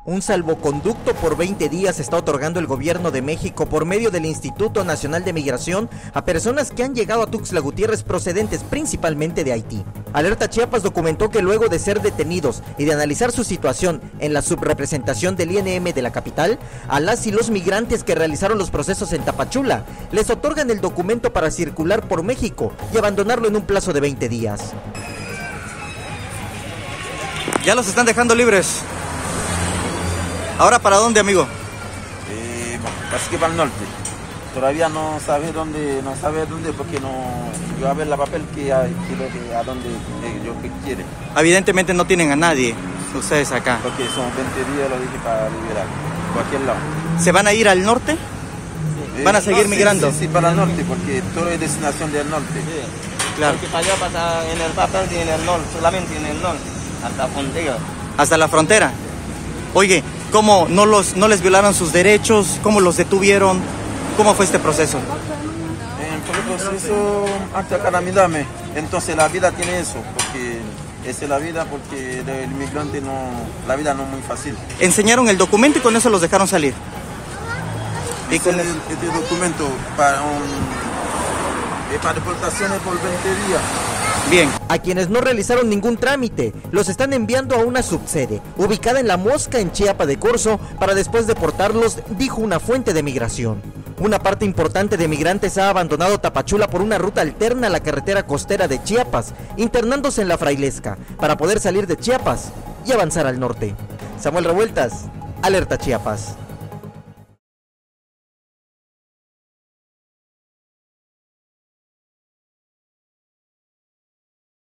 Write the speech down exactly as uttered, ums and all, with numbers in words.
Un salvoconducto por veinte días está otorgando el gobierno de México por medio del Instituto Nacional de Migración a personas que han llegado a Tuxtla Gutiérrez procedentes principalmente de Haití. Alerta Chiapas documentó que luego de ser detenidos y de analizar su situación en la subrepresentación del I N M de la capital, a las y los migrantes que realizaron los procesos en Tapachula les otorgan el documento para circular por México y abandonarlo en un plazo de veinte días. Ya los están dejando libres. ¿Ahora para dónde, amigo? Eh, así que para el norte. Todavía no sabe dónde, no sabe dónde porque no, yo a ver la papel que, que, que a dónde eh, yo que quiere. Evidentemente no tienen a nadie, ustedes acá. Porque son veinte días, lo dije, para liberar, cualquier lado. ¿Se van a ir al norte? Sí. ¿Van a Eh, seguir no, migrando? Sí, sí, para el norte, porque todo es destinación del norte. Sí. Claro. Porque para allá pasa en el papel y en el norte, solamente en el norte, hasta frontera. Hasta la frontera. Oye, ¿cómo no, los, no les violaron sus derechos? ¿Cómo los detuvieron? ¿Cómo fue este proceso? En el proceso hasta calamidad, entonces la vida tiene eso, porque esa es la vida, porque el inmigrante no, la vida no es muy fácil. Enseñaron el documento y con eso los dejaron salir. Y con el, este documento para, um, para deportaciones por veinte días. Bien. A quienes no realizaron ningún trámite, los están enviando a una subsede, ubicada en La Mosca, en Chiapa de Corzo, para después deportarlos, dijo una fuente de migración. Una parte importante de migrantes ha abandonado Tapachula por una ruta alterna a la carretera costera de Chiapas, internándose en La Frailesca, para poder salir de Chiapas y avanzar al norte. Samuel Revueltas, Alerta Chiapas.